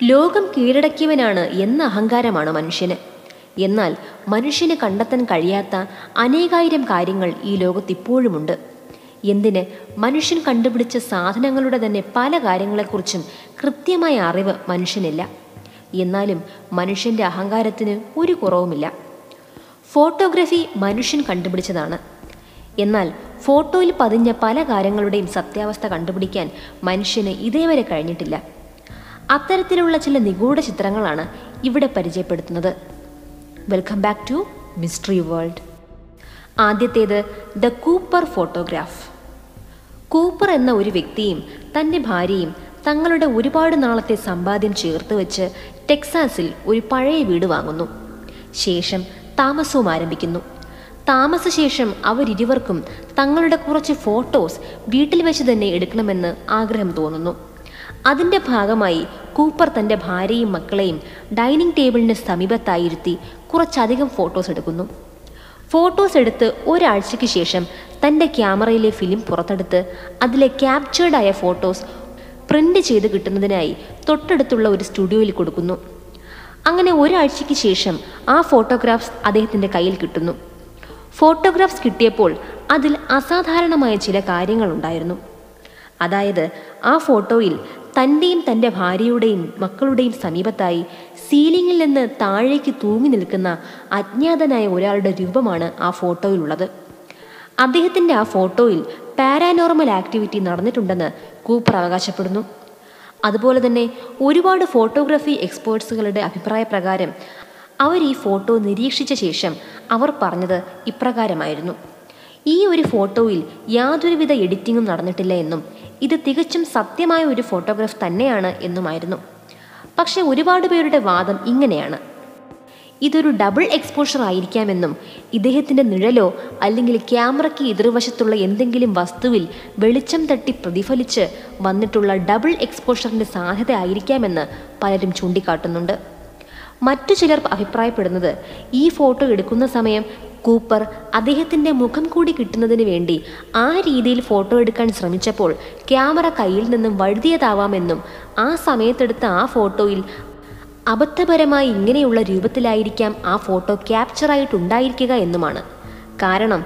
ലോകം കീഴടക്കിയവനാണ് എന്ന അഹങ്കാരമാണ് മനുഷ്യന്. എന്നാൽ മനുഷ്യന് കണ്ടെത്താൻ കഴിയാത്ത അനേകായിരം കാര്യങ്ങൾ ഈ ലോകത്തിപ്പോഴുമുണ്ട്. എന്തിന്, മനുഷ്യൻ കണ്ടുപിടിച്ച സാധനങ്ങളുടെ തന്നെ പല കാര്യങ്ങളെക്കുറിച്ചും കൃത്യമായ അറിവ് മനുഷ്യനില്ല. എന്നാലും മനുഷ്യൻ്റെ അഹങ്കാരത്തിന് ഒരു കുറവുമില്ല. ഫോട്ടോഗ്രാഫി മനുഷ്യൻ കണ്ടുപിടിച്ചതാണ്. എന്നാൽ ഫോട്ടോയിൽ പതിഞ്ഞ പല കാര്യങ്ങളുടെയും സത്യാവസ്ഥ കണ്ടുപിടിക്കാൻ മനുഷ്യന് ഇതേവരെ കഴിഞ്ഞിട്ടില്ല. അത്തരത്തിലുള്ള ചില നിഗൂഢ ചിത്രങ്ങളാണ് ഇവിടെ പരിചയപ്പെടുത്തുന്നത്. Welcome back to mystery world. ആദ്യത്തേത് ദ കൂപ്പർ ഫോട്ടോഗ്രാഫ്. കൂപ്പർ എന്ന ഒരു വ്യക്തിയും തൻ്റെ ഭാര്യയും തങ്ങളുടെ ഒരുപാട് നാളത്തെ സമ്പാദ്യം ചേർത്ത് വെച്ച് ടെക്സാസിൽ ഒരു പഴയ വീട് വാങ്ങുന്നു. ശേഷം താമസവും ആരംഭിക്കുന്നു. താമസശേഷം അവരിരുവർക്കും തങ്ങളുടെ കുറച്ച് ഫോട്ടോസ് വീട്ടിൽ വെച്ച് തന്നെ എടുക്കണമെന്ന് ആഗ്രഹം തോന്നുന്നു. അതിൻ്റെ ഭാഗമായി കൂപ്പർ തൻ്റെ ഭാര്യയും മക്കളെയും ഡൈനിങ് ടേബിളിന് സമീപത്തായിരുത്തി കുറച്ചധികം ഫോട്ടോസ് എടുക്കുന്നു. ഫോട്ടോസ് എടുത്ത് ഒരാഴ്ചയ്ക്ക് ശേഷം തൻ്റെ ക്യാമറയിലെ ഫിലിം പുറത്തെടുത്ത് അതിലെ ക്യാപ്ചേർഡായ ഫോട്ടോസ് പ്രിൻ്റ് ചെയ്ത് കിട്ടുന്നതിനായി തൊട്ടടുത്തുള്ള ഒരു സ്റ്റുഡിയോയിൽ കൊടുക്കുന്നു. അങ്ങനെ ഒരാഴ്ചയ്ക്ക് ശേഷം ആ ഫോട്ടോഗ്രാഫ്സ് അദ്ദേഹത്തിൻ്റെ കയ്യിൽ കിട്ടുന്നു. ഫോട്ടോഗ്രാഫ്സ് കിട്ടിയപ്പോൾ അതിൽ അസാധാരണമായ ചില കാര്യങ്ങളുണ്ടായിരുന്നു. അതായത്, ആ ഫോട്ടോയിൽ തൻ്റെയും തൻ്റെ ഭാര്യയുടെയും മക്കളുടെയും സമീപത്തായി സീലിംഗിൽ നിന്ന് താഴേക്ക് തൂങ്ങി നിൽക്കുന്ന അജ്ഞാതനായ ഒരാളുടെ രൂപമാണ് ആ ഫോട്ടോയിലുള്ളത്. അദ്ദേഹത്തിൻ്റെ ആ ഫോട്ടോയിൽ പാരാനോർമൽ ആക്ടിവിറ്റി നടന്നിട്ടുണ്ടെന്ന് കൂപ്പർ അവകാശപ്പെടുന്നു. അതുപോലെ തന്നെ ഒരുപാട് ഫോട്ടോഗ്രാഫി എക്സ്പേർട്സുകളുടെ അഭിപ്രായ പ്രകാരം അവർ ഈ ഫോട്ടോ നിരീക്ഷിച്ച ശേഷം അവർ പറഞ്ഞത് ഇപ്രകാരമായിരുന്നു: ഈ ഒരു ഫോട്ടോയിൽ യാതൊരുവിധ എഡിറ്റിങ്ങും നടന്നിട്ടില്ല എന്നും ഇത് തികച്ചും സത്യമായ ഒരു ഫോട്ടോഗ്രാഫ് തന്നെയാണ് എന്നുമായിരുന്നു. പക്ഷെ ഒരുപാട് പേരുടെ വാദം ഇങ്ങനെയാണ്: ഇതൊരു ഡബിൾ എക്സ്പോഷർ ആയിരിക്കാമെന്നും ഇദ്ദേഹത്തിൻ്റെ നിഴലോ അല്ലെങ്കിൽ ക്യാമറയ്ക്ക് എതിർവശത്തുള്ള എന്തെങ്കിലും വസ്തുവിൽ വെളിച്ചം തട്ടി പ്രതിഫലിച്ച് വന്നിട്ടുള്ള ഡബിൾ എക്സ്പോഷറിൻ്റെ സാധ്യത ആയിരിക്കാമെന്ന് പലരും ചൂണ്ടിക്കാട്ടുന്നുണ്ട്. മറ്റു ചിലർ അഭിപ്രായപ്പെടുന്നത് ഈ ഫോട്ടോ എടുക്കുന്ന സമയം കൂപ്പർ അദ്ദേഹത്തിൻ്റെ മുഖം കൂടി കിട്ടുന്നതിന് വേണ്ടി ആ രീതിയിൽ ഫോട്ടോ എടുക്കാൻ ശ്രമിച്ചപ്പോൾ ക്യാമറ കയ്യിൽ നിന്നും വഴുതിയതാവാമെന്നും ആ സമയത്തെടുത്ത ആ ഫോട്ടോയിൽ അബദ്ധപരമായി ഇങ്ങനെയുള്ള രൂപത്തിലായിരിക്കാം ആ ഫോട്ടോ ക്യാപ്ചറായിട്ടുണ്ടായിരിക്കുക എന്നുമാണ്. കാരണം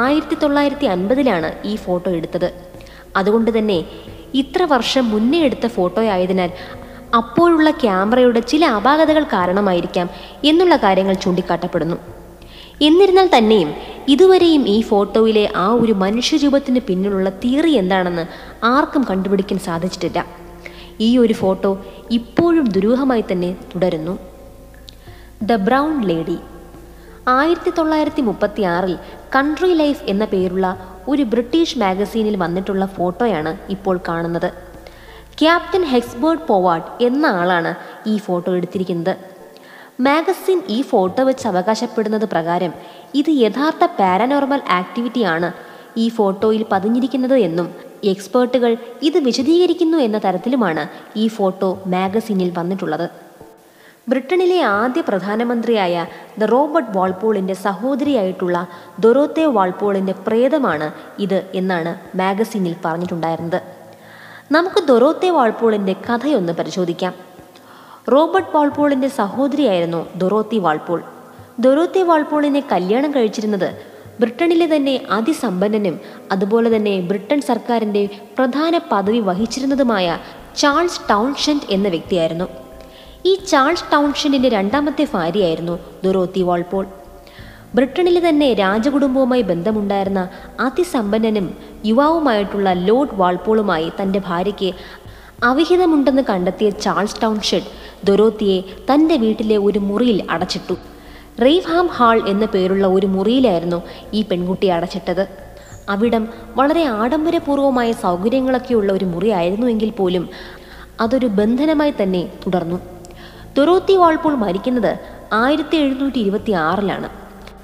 1950 ഈ ഫോട്ടോ എടുത്തത്. അതുകൊണ്ട് തന്നെ ഇത്ര വർഷം മുന്നേ എടുത്ത ഫോട്ടോയായതിനാൽ അപ്പോഴുള്ള ക്യാമറയുടെ ചില അപാകതകൾ കാരണമായിരിക്കാം എന്നുള്ള കാര്യങ്ങൾ ചൂണ്ടിക്കാട്ടപ്പെടുന്നു. എന്നിരുന്നാൽ തന്നെയും ഇതുവരെയും ഈ ഫോട്ടോയിലെ ആ ഒരു മനുഷ്യരൂപത്തിന് പിന്നിലുള്ള തിയറി എന്താണെന്ന് ആർക്കും കണ്ടുപിടിക്കാൻ സാധിച്ചിട്ടില്ല. ഈ ഒരു ഫോട്ടോ ഇപ്പോഴും ദുരൂഹമായി തന്നെ തുടരുന്നു. The brown lady. 1936 country life എന്ന പേരുള്ള ഒരു ബ്രിട്ടീഷ് മാഗസീനിൽ വന്നിട്ടുള്ള ഫോട്ടോയാണ് ഇപ്പോൾ കാണുന്നത്. ക്യാപ്റ്റൻ ഹെക്സ്ബേർട്ട് പോവാർഡ് എന്ന ആളാണ് ഈ ഫോട്ടോ എടുത്തിരിക്കുന്നത്. മാഗസിൻ ഈ ഫോട്ടോ വെച്ച് അവകാശപ്പെടുന്നത് പ്രകാരം ഇത് യഥാർത്ഥ പാരാനോർമൽ ആക്ടിവിറ്റിയാണ് ഈ ഫോട്ടോയിൽ പതിഞ്ഞിരിക്കുന്നത് എന്നും എക്സ്പേർട്ടുകൾ ഇത് വിശദീകരിക്കുന്നു എന്ന തരത്തിലുമാണ് ഈ ഫോട്ടോ മാഗസിനിൽ വന്നിട്ടുള്ളത്. ബ്രിട്ടനിലെ ആദ്യ പ്രധാനമന്ത്രിയായ റോബർട്ട് വാൾപോളിൻ്റെ സഹോദരിയായിട്ടുള്ള ദൊറോത്തെ വാൾപോളിൻ്റെ പ്രേതമാണ് ഇത് എന്നാണ് മാഗസിനിൽ പറഞ്ഞിട്ടുണ്ടായിരുന്നത്. നമുക്ക് ദൊറോത്തെ വാൾപോളിൻ്റെ കഥയൊന്ന് പരിശോധിക്കാം. റോബർട്ട് വാൾപോളിൻ്റെ സഹോദരിയായിരുന്നു ദൊറോത്തി വാൾപോൾ. ദൊറോത്തി വാൾപോളിനെ കല്യാണം കഴിച്ചിരുന്നത് ബ്രിട്ടനിലെ തന്നെ അതിസമ്പന്നനും അതുപോലെ തന്നെ ബ്രിട്ടൻ സർക്കാരിൻ്റെ പ്രധാന പദവി വഹിച്ചിരുന്നതുമായ ചാൾസ് ടൗൺഷെൻഡ് എന്ന വ്യക്തിയായിരുന്നു. ഈ ചാൾസ് ടൗൺഷെൻഡിൻ്റെ രണ്ടാമത്തെ ഭാര്യയായിരുന്നു ദൊറോത്തി വാൾപോൾ. ബ്രിട്ടനിലെ തന്നെ രാജകുടുംബവുമായി ബന്ധമുണ്ടായിരുന്ന അതിസമ്പന്നനും യുവാവുമായിട്ടുള്ള ലോർഡ് വാൾപോളുമായി തൻ്റെ ഭാര്യയ്ക്ക് അവിഹിതമുണ്ടെന്ന് കണ്ടെത്തിയ ചാൾസ് ടൗൺഷെൻഡ് ദൊറോത്തിയെ തൻ്റെ വീട്ടിലെ ഒരു മുറിയിൽ അടച്ചിട്ടു. റെയ്വ്ഹാം ഹാൾ എന്ന പേരുള്ള ഒരു മുറിയിലായിരുന്നു ഈ പെൺകുട്ടിയെ അടച്ചിട്ടത്. അവിടം വളരെ ആഡംബരപൂർവമായ സൗകര്യങ്ങളൊക്കെയുള്ള ഒരു മുറിയായിരുന്നുവെങ്കിൽ പോലും അതൊരു ബന്ധനമായി തന്നെ തുടർന്നു. ദൊറോത്തി വാൾപോൾ മരിക്കുന്നത് 1726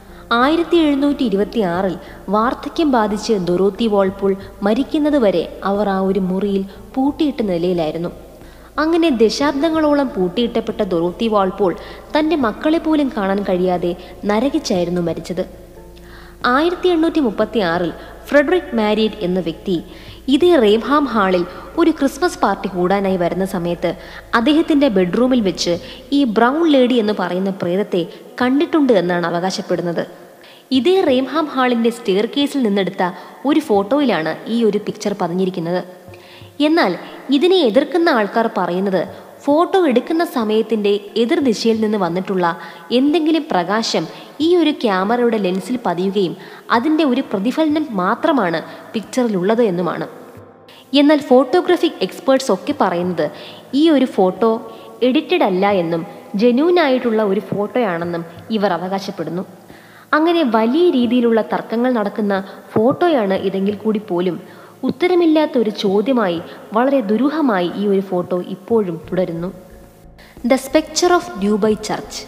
1726 വാർദ്ധക്യം ബാധിച്ച് ദൊറോത്തി വാൾപോൾ മരിക്കുന്നതുവരെ അവർ ആ ഒരു മുറിയിൽ പൂട്ടിയിട്ട നിലയിലായിരുന്നു. അങ്ങനെ ദശാബ്ദങ്ങളോളം പൂട്ടിയിട്ടപ്പെട്ട ദൊറോത്തി വാൾപോൾ തൻ്റെ മക്കളെ പോലും കാണാൻ കഴിയാതെ നരകിച്ചായിരുന്നു മരിച്ചത്. 1836 ഫ്രെഡറിക് മാരിയറ്റ് എന്ന വ്യക്തി ഇതേ റേംഹാം ഹാളിൽ ഒരു ക്രിസ്മസ് പാർട്ടി കൂടാനായി വരുന്ന സമയത്ത് അദ്ദേഹത്തിൻ്റെ ബെഡ്റൂമിൽ വെച്ച് ഈ ബ്രൗൺ ലേഡി എന്ന് പറയുന്ന പ്രേതത്തെ കണ്ടിട്ടുണ്ട് എന്നാണ് അവകാശപ്പെടുന്നത്. ഇതേ റേംഹാം ഹാളിൻ്റെ സ്റ്റെയർ കേസിൽ നിന്നെടുത്ത ഒരു ഫോട്ടോയിലാണ് ഈ ഒരു പിക്ചർ പതിഞ്ഞിരിക്കുന്നത്. എന്നാൽ ഇതിനെ എതിർക്കുന്ന ആൾക്കാർ പറയുന്നത് ഫോട്ടോ എടുക്കുന്ന സമയത്തിൻ്റെ എതിർദിശയിൽ നിന്ന് വന്നിട്ടുള്ള എന്തെങ്കിലും പ്രകാശം ഈ ഒരു ക്യാമറയുടെ ലെൻസിൽ പതിയുകയും അതിൻ്റെ ഒരു പ്രതിഫലനം മാത്രമാണ് പിക്ചറിലുള്ളത് എന്നുമാണ്. എന്നാൽ ഫോട്ടോഗ്രാഫിക് എക്സ്പേർട്സ് ഒക്കെ പറയുന്നത് ഈ ഒരു ഫോട്ടോ എഡിറ്റഡ് അല്ല എന്നും ജെന്യൂനായിട്ടുള്ള ഒരു ഫോട്ടോയാണെന്നും ഇവർ അവകാശപ്പെടുന്നു. അങ്ങനെ വലിയ രീതിയിലുള്ള തർക്കങ്ങൾ നടക്കുന്ന ഫോട്ടോയാണ് ഇതെങ്കിൽ കൂടി പോലും ഉത്തരമില്ലാത്ത ഒരു ചോദ്യമായി വളരെ ദുരൂഹമായി ഈ ഒരു ഫോട്ടോ ഇപ്പോഴും തുടരുന്നു. The spectre of Newby church.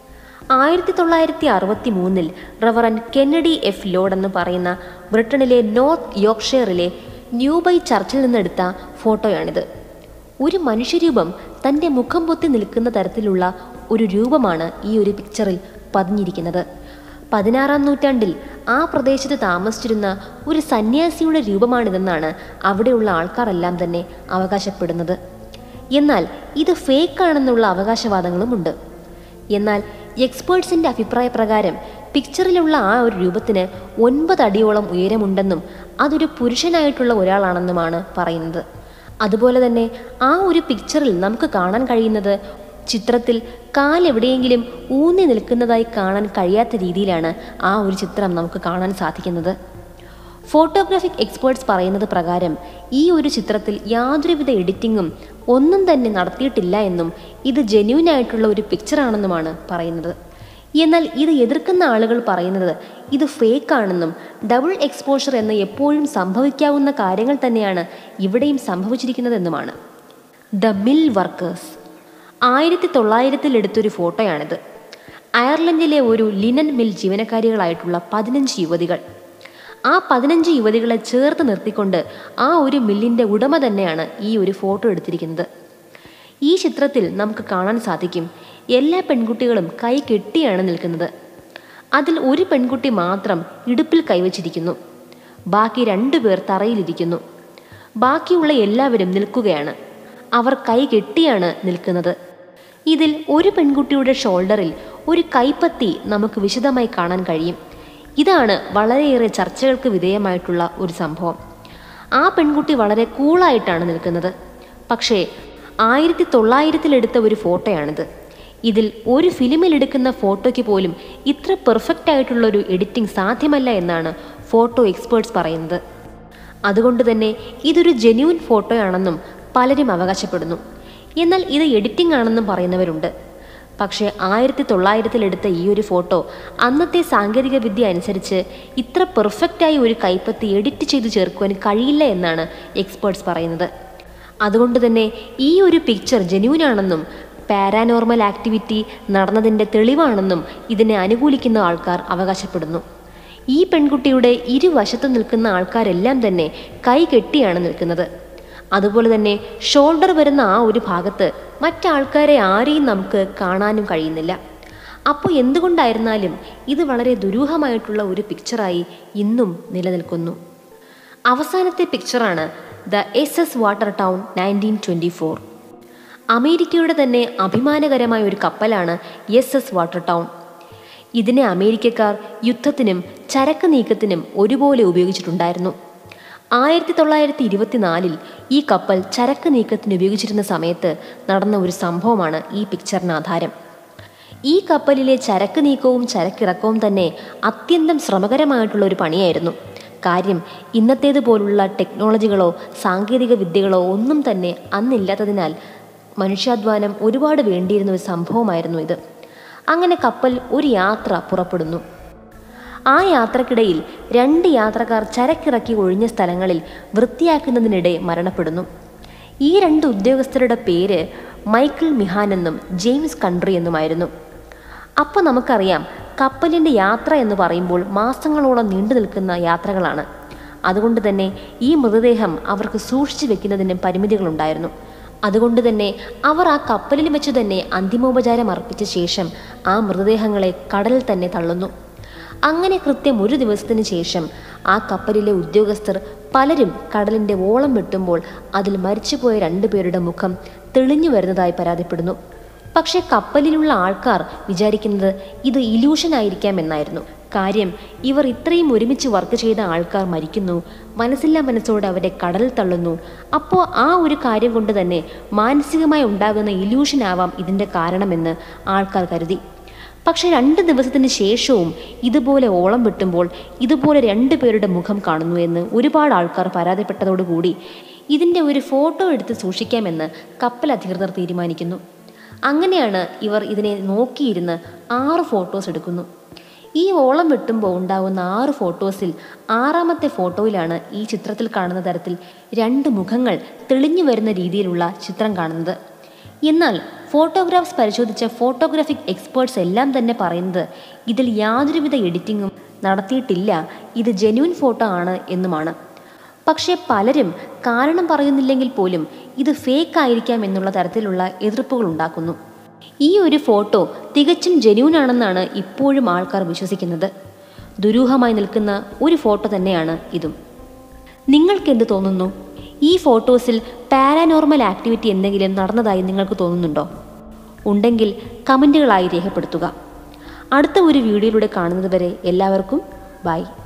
1963 reverend Kennedy F Lord എന്ന് പറയുന്ന ബ്രിട്ടനിലെ നോർത്ത് യോർക്ക്ഷയറിലെ ന്യൂബൈ ചർച്ചിൽ നിന്നെടുത്ത ഫോട്ടോയാണിത്. ഒരു മനുഷ്യരൂപം തൻ്റെ മുഖം പൊത്തി നിൽക്കുന്ന തരത്തിലുള്ള ഒരു രൂപമാണ് ഈ ഒരു പിക്ചറിൽ പതിഞ്ഞിരിക്കുന്നത്. 16-ാം നൂറ്റാണ്ടിൽ ആ പ്രദേശത്ത് താമസിച്ചിരുന്ന ഒരു സന്യാസിയുടെ രൂപമാണിതെന്നാണ് അവിടെയുള്ള ആൾക്കാരെല്ലാം തന്നെ അവകാശപ്പെടുന്നത്. എന്നാൽ ഇത് ഫേക്കാണെന്നുള്ള അവകാശവാദങ്ങളുമുണ്ട്. എന്നാൽ എക്സ്പേർട്സിൻ്റെ അഭിപ്രായ പ്രകാരം പിക്ചറിലുള്ള ആ ഒരു രൂപത്തിന് 9 അടിയോളം ഉയരമുണ്ടെന്നും അതൊരു പുരുഷനായിട്ടുള്ള ഒരാളാണെന്നുമാണ് പറയുന്നത്. അതുപോലെ തന്നെ ആ ഒരു പിക്ചറിൽ നമുക്ക് കാണാൻ കഴിയുന്നത് ചിത്രത്തിൽ കാലെവിടെയെങ്കിലും ഊന്നി നിൽക്കുന്നതായി കാണാൻ കഴിയാത്ത രീതിയിലാണ് ആ ഒരു ചിത്രം നമുക്ക് കാണാൻ സാധിക്കുന്നത്. ഫോട്ടോഗ്രാഫിക് എക്സ്പേർട്സ് പറയുന്നത് പ്രകാരം ഈ ഒരു ചിത്രത്തിൽ യാതൊരുവിധ എഡിറ്റിങ്ങും ഒന്നും തന്നെ നടത്തിയിട്ടില്ല എന്നും ഇത് ജെന്യൂനായിട്ടുള്ള ഒരു പിക്ചറാണെന്നുമാണ് പറയുന്നത്. എന്നാൽ ഇത് എതിർക്കുന്ന ആളുകൾ പറയുന്നത് ഇത് ഫേക്കാണെന്നും ഡബിൾ എക്സ്പോഷർ എന്ന് എപ്പോഴും സംഭവിക്കാവുന്ന കാര്യങ്ങൾ തന്നെയാണ് ഇവിടെയും സംഭവിച്ചിരിക്കുന്നതെന്നുമാണ്. The mill workers. 1900 എടുത്തൊരു ഫോട്ടോയാണിത്. അയർലൻഡിലെ ഒരു ലിനൻ മിൽ ജീവനക്കാരികളായിട്ടുള്ള 15 യുവതികൾ. ആ 15 യുവതികളെ ചേർത്ത് നിർത്തിക്കൊണ്ട് ആ ഒരു മില്ലിൻ്റെ ഉടമ തന്നെയാണ് ഈ ഒരു ഫോട്ടോ എടുത്തിരിക്കുന്നത്. ഈ ചിത്രത്തിൽ നമുക്ക് കാണാൻ സാധിക്കും എല്ലാ പെൺകുട്ടികളും കൈ കെട്ടിയാണ് നിൽക്കുന്നത്. അതിൽ ഒരു പെൺകുട്ടി മാത്രം ഇടുപ്പിൽ കൈവച്ചിരിക്കുന്നു. ബാക്കി 2 പേർ തറയിലിരിക്കുന്നു. ബാക്കിയുള്ള എല്ലാവരും നിൽക്കുകയാണ്. അവർ കൈ കെട്ടിയാണ് നിൽക്കുന്നത്. ഇതിൽ ഒരു പെൺകുട്ടിയുടെ ഷോൾഡറിൽ ഒരു കൈപ്പത്തി നമുക്ക് വിശദമായി കാണാൻ കഴിയും. ഇതാണ് വളരെയേറെ ചർച്ചകൾക്ക് വിധേയമായിട്ടുള്ള ഒരു സംഭവം. ആ പെൺകുട്ടി വളരെ കൂളായിട്ടാണ് നിൽക്കുന്നത്. പക്ഷേ 1900 എടുത്ത ഒരു ഫോട്ടോയാണിത്. ഇതിൽ ഒരു ഫിലിമിൽ എടുക്കുന്ന ഫോട്ടോയ്ക്ക് പോലും ഇത്ര പെർഫെക്റ്റ് ആയിട്ടുള്ളൊരു എഡിറ്റിംഗ് സാധ്യമല്ല എന്നാണ് ഫോട്ടോ എക്സ്പേർട്സ് പറയുന്നത്. അതുകൊണ്ട് തന്നെ ഇതൊരു ജെന്യൂൻ ഫോട്ടോയാണെന്നും പലരും അവകാശപ്പെടുന്നു. എന്നാൽ ഇത് എഡിറ്റിംഗ് ആണെന്നും പറയുന്നവരുണ്ട്. പക്ഷേ 1900 എടുത്ത ഈ ഒരു ഫോട്ടോ അന്നത്തെ സാങ്കേതിക വിദ്യ അനുസരിച്ച് ഇത്ര പെർഫെക്റ്റായി ഒരു കൈപ്പത്തി എഡിറ്റ് ചെയ്ത് ചേർക്കുവാൻ കഴിയില്ല എന്നാണ് എക്സ്പേർട്സ് പറയുന്നത്. അതുകൊണ്ട് തന്നെ ഈ ഒരു പിക്ചർ ജെന്യൂനാണെന്നും പാരാനോർമൽ ആക്ടിവിറ്റി നടന്നതിൻ്റെ തെളിവാണെന്നും ഇതിനെ അനുകൂലിക്കുന്ന ആൾക്കാർ അവകാശപ്പെടുന്നു. ഈ പെൺകുട്ടിയുടെ ഇരുവശത്തും നിൽക്കുന്ന ആൾക്കാരെല്ലാം തന്നെ കൈ കെട്ടിയാണ് നിൽക്കുന്നത്. അതുപോലെ തന്നെ ഷോൾഡർ വരുന്ന ആ ഒരു ഭാഗത്ത് മറ്റാൾക്കാരെ ആരെയും നമുക്ക് കാണാനും കഴിയുന്നില്ല. അപ്പോൾ എന്തുകൊണ്ടായിരുന്നാലും ഇത് വളരെ ദുരൂഹമായിട്ടുള്ള ഒരു പിക്ചറായി ഇന്നും നിലനിൽക്കുന്നു. അവസാനത്തെ പിക്ചറാണ് ദ SS വാട്ടർ ടൗൺ 1924. അമേരിക്കയുടെ തന്നെ അഭിമാനകരമായ ഒരു കപ്പലാണ് SS വാട്ടർ ടൗൺ. ഇതിനെ അമേരിക്കക്കാർ യുദ്ധത്തിനും ചരക്ക് നീക്കത്തിനും ഒരുപോലെ ഉപയോഗിച്ചിട്ടുണ്ടായിരുന്നു. 1924 ഈ കപ്പൽ ചരക്ക് നീക്കത്തിന് ഉപയോഗിച്ചിരുന്ന സമയത്ത് നടന്ന ഒരു സംഭവമാണ് ഈ പിക്ചറിന് ആധാരം. ഈ കപ്പലിലെ ചരക്ക് നീക്കവും ചരക്കിറക്കവും തന്നെ അത്യന്തം ശ്രമകരമായിട്ടുള്ള ഒരു പണിയായിരുന്നു. കാര്യം ഇന്നത്തേതുപോലുള്ള ടെക്നോളജികളോ സാങ്കേതിക വിദ്യകളോ ഒന്നും തന്നെ അന്നില്ലാത്തതിനാൽ മനുഷ്യാധ്വാനം ഒരുപാട് വേണ്ടിയിരുന്ന ഒരു സംഭവമായിരുന്നു ഇത്. അങ്ങനെ കപ്പൽ ഒരു യാത്ര പുറപ്പെടുന്നു. ആ യാത്രക്കിടയിൽ 2 യാത്രക്കാർ ചരക്കിറക്കി ഒഴിഞ്ഞ സ്ഥലങ്ങളിൽ വൃത്തിയാക്കുന്നതിനിടെ മരണപ്പെടുന്നു. ഈ 2 ഉദ്യോഗസ്ഥരുടെ പേര് മൈക്കിൾ മിഹാൻ എന്നും ജെയിംസ് കൺട്രി എന്നുമായിരുന്നു. അപ്പോൾ നമുക്കറിയാം കപ്പലിൻ്റെ യാത്ര എന്ന് പറയുമ്പോൾ മാസങ്ങളോളം നീണ്ടു നിൽക്കുന്ന യാത്രകളാണ്. അതുകൊണ്ട് തന്നെ ഈ മൃതദേഹം അവർക്ക് സൂക്ഷിച്ചു വെക്കുന്നതിന് പരിമിതികളുണ്ടായിരുന്നു. അതുകൊണ്ട് തന്നെ അവർ ആ കപ്പലിൽ വെച്ച് തന്നെ അന്തിമോപചാരം അർപ്പിച്ച ശേഷം ആ മൃതദേഹങ്ങളെ കടലിൽ തന്നെ തള്ളുന്നു. അങ്ങനെ കൃത്യം 1 ദിവസത്തിന് ശേഷം ആ കപ്പലിലെ ഉദ്യോഗസ്ഥർ പലരും കടലിൻ്റെ ഓളം വെട്ടുമ്പോൾ അതിൽ മരിച്ചുപോയ 2 പേരുടെ മുഖം തെളിഞ്ഞു വരുന്നതായി പരാതിപ്പെടുന്നു. പക്ഷേ കപ്പലിലുള്ള ആൾക്കാർ വിചാരിക്കുന്നത് ഇത് ഇല്യൂഷൻ ആയിരിക്കാം എന്നായിരുന്നു. കാര്യം, ഇവർ ഇത്രയും ഒരുമിച്ച് വർക്ക് ചെയ്ത ആൾക്കാർ മരിക്കുന്നു, മനസ്സില്ലാ മനസ്സോടെ അവരെ കടലിൽ തള്ളുന്നു. അപ്പോൾ ആ ഒരു കാര്യം കൊണ്ട് തന്നെ മാനസികമായി ഉണ്ടാകുന്ന ഇല്യൂഷൻ ആവാം ഇതിൻ്റെ കാരണമെന്ന് ആൾക്കാർ കരുതി. പക്ഷെ 2 ദിവസത്തിന് ശേഷവും ഇതുപോലെ ഓളം വെട്ടുമ്പോൾ ഇതുപോലെ 2 പേരുടെ മുഖം കാണുന്നു എന്ന് ഒരുപാട് ആൾക്കാർ പരാതിപ്പെട്ടതോടുകൂടി ഇതിൻ്റെ ഒരു ഫോട്ടോ എടുത്ത് സൂക്ഷിക്കാമെന്ന് കപ്പൽ അധികൃതർ തീരുമാനിക്കുന്നു. അങ്ങനെയാണ് ഇവർ ഇതിനെ നോക്കിയിരുന്ന് 6 ഫോട്ടോസ് എടുക്കുന്നു. ഈ ഓളം വെട്ടുമ്പോൾ ഉണ്ടാകുന്ന 6 ഫോട്ടോസിൽ 6ാമത്തെ ഫോട്ടോയിലാണ് ഈ ചിത്രത്തിൽ കാണുന്ന തരത്തിൽ 2 മുഖങ്ങൾ തെളിഞ്ഞു വരുന്ന രീതിയിലുള്ള ചിത്രം കാണുന്നത്. എന്നാൽ ഫോട്ടോഗ്രാഫ്സ് പരിശോധിച്ച ഫോട്ടോഗ്രാഫിക് എക്സ്പേർട്സ് എല്ലാം തന്നെ പറയുന്നത് ഇതിൽ യാതൊരുവിധ എഡിറ്റിങ്ങും നടത്തിയിട്ടില്ല, ഇത് ജെന്യൂൻ ഫോട്ടോ ആണ് എന്നുമാണ്. പക്ഷേ പലരും കാരണം പറയുന്നില്ലെങ്കിൽ പോലും ഇത് ഫേക്ക് ആയിരിക്കാം എന്നുള്ള തരത്തിലുള്ള എതിർപ്പുകൾ ഉണ്ടാക്കുന്നു. ഈ ഒരു ഫോട്ടോ തികച്ചും ജെന്യൂൻ ആണെന്നാണ് ഇപ്പോഴും ആൾക്കാർ വിശ്വസിക്കുന്നത്. ദുരൂഹമായി നിൽക്കുന്ന ഒരു ഫോട്ടോ തന്നെയാണ് ഇതും. നിങ്ങൾക്കെന്ത് തോന്നുന്നു? ഈ ഫോട്ടോസിൽ പാരാനോർമൽ ആക്ടിവിറ്റി എന്തെങ്കിലും നടന്നതായി നിങ്ങൾക്ക് തോന്നുന്നുണ്ടോ? ഉണ്ടെങ്കിൽ കമൻറ്റുകളായി രേഖപ്പെടുത്തുക. അടുത്ത ഒരു വീഡിയോയിലൂടെ കാണുന്നത് വരെ എല്ലാവർക്കും ബൈ.